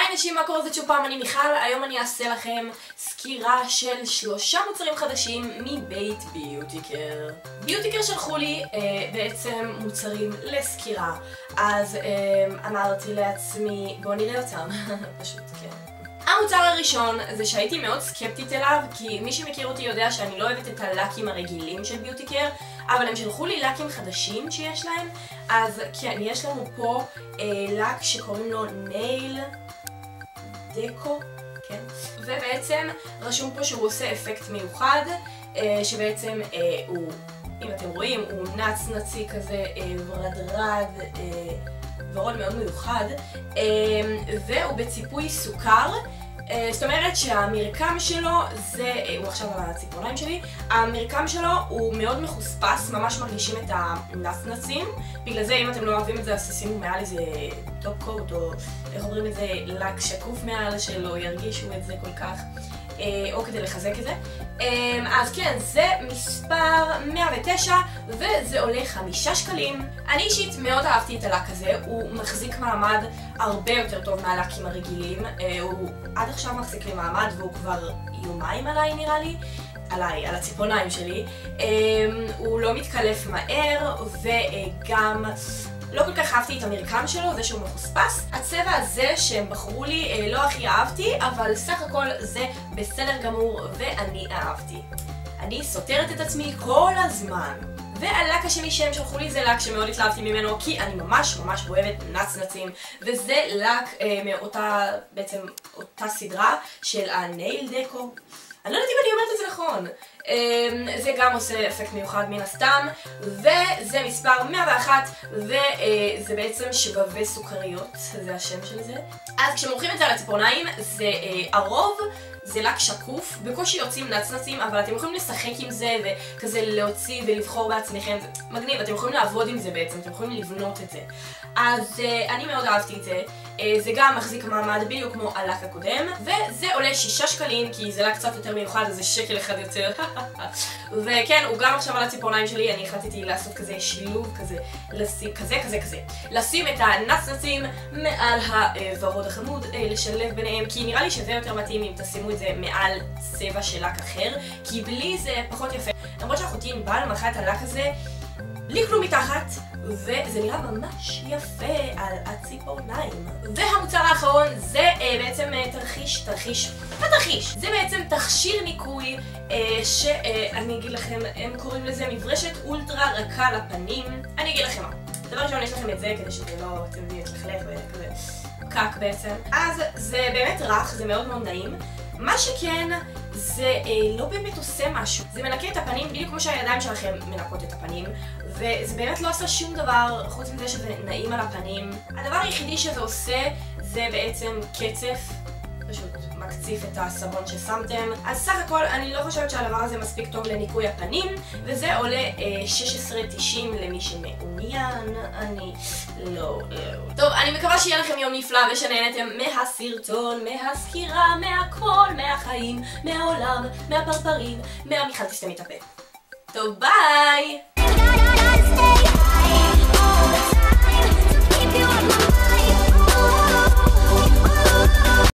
היי נשים, מה קורה? זה שוב פעם, אני מיכל. היום אני אעשה לכם סקירה של 3 מוצרים חדשים מבית ביוטיקר. ביוטיקר שלחו לי בעצם מוצרים לסקירה, אז אמרתי לעצמי בואו נראה אותם. פשוט כן. המוצר הראשון זה שהייתי מאוד סקפטית אליו, כי מי שמכיר אותי יודע שאני לא אוהבת את הלקים הרגילים של ביוטיקר, אבל הם שלחו לי לקים חדשים שיש להם. אז כן, יש לנו פה לק שקוראים לו נייל דקו, כן? ובעצם רשום פה שהוא עושה אפקט מיוחד, שבעצם הוא, אם אתם רואים, הוא נצנצי כזה, ורדרד, ורוד מאוד מיוחד, והוא בציפוי סוכר. זאת אומרת שהמרקם שלו זה, הוא עכשיו על הציפורניים שלי, המרקם שלו הוא מאוד מחוספס, ממש מרגישים את הנצנצים. בגלל זה אם אתם לא אוהבים את זה אז תשימו מעל איזה טופ קוט, או איך אומרים את זה, לק שקוף מעל, שלא ירגישו את זה כל כך, או כדי לחזק את זה. אז כן, זה מספר 109 וזה עולה 5 שקלים. אני אישית מאוד אהבתי את הלק הזה, הוא מחזיק מעמד הרבה יותר טוב מהלקים הרגילים. הוא עד עכשיו מחזיק לי מעמד והוא כבר יומיים עליי נראה לי, על הציפורניים שלי. הוא לא מתקלף מהר וגם לא כל כך אהבתי את המרקם שלו, זה שהוא מחוספס. הצבע הזה שהם בחרו לי לא הכי אהבתי, אבל סך הכל זה בסדר גמור ואני אהבתי. אני סותרת את עצמי כל הזמן. והלק השני שהם שלחו לי זה לק שמאוד התלהבתי ממנו, כי אני ממש אוהבת נצנצים, וזה לק מאותה, בעצם אותה סדרה של הנייל דקו. אני לא יודעת אם אני אומרת את זה נכון. זה גם עושה אפקט מיוחד מן הסתם, וזה מספר 101, וזה בעצם שבבי סוכריות, זה השם של זה. אז כשמורחים את זה על הציפורניים, זה הרוב, זה לק שקוף, בקושי יוצאים נצנצים, אבל אתם יכולים לשחק עם זה וכזה להוציא ולבחור בעצמכם, זה מגניב, אתם יכולים לעבוד עם זה בעצם, אתם יכולים לבנות את זה. אז אני מאוד אהבתי את זה. זה גם מחזיק מעמד בדיוק כמו הלק הקודם, וזה עולה 6 שקלים, כי זה לק קצת יותר מיוחד, אז זה שקל אחד יותר. וכן, הוא גם עכשיו על הציפורניים שלי, אני החלטתי לעשות כזה שילוב כזה, לשים כזה, לשים את הנצנצים מעל הוורוד החמוד, לשלב ביניהם, כי נראה לי שזה יותר מתאים אם תשימו את זה מעל צבע של לק אחר, כי בלי זה פחות יפה. למרות שאחותי ענבל מלכה את הלק הזה בלי כלום מתחת, וזה נראה ממש יפה על הציפורניים. והמוצר האחרון זה בעצם תרחיש, זה בעצם תכשיר ניקוי שאני אגיד לכם, הם קוראים לזה מברשת אולטרה רכה לפנים. אני אגיד לכם מה, דבר ראשון יש לכם את זה כדי שזה לא יתלכלך וכזה קק בעצם. אז זה באמת רך, זה מאוד נעים. מה שכן, זה לא באמת עושה משהו. זה מנקה את הפנים בדיוק כמו שהידיים שלכם מנקות את הפנים, וזה באמת לא עושה שום דבר חוץ מזה שזה נעים על הפנים. הדבר היחידי שזה עושה זה בעצם קצף, פשוט מקציף את הסבון ששמתם. אז סך הכל אני לא חושבת שהדבר הזה מספיק טוב לניקוי הפנים, וזה עולה 16.90 למי שמעוניין. אני לא. טוב, אני מקווה שיהיה לכם יום נפלא ושנהנתם מהסרטון, מהסקירה, מהכל, מהחיים, מהעולם, מהפרפרים, מיכל תסתמי את הפה. טוב, ביי!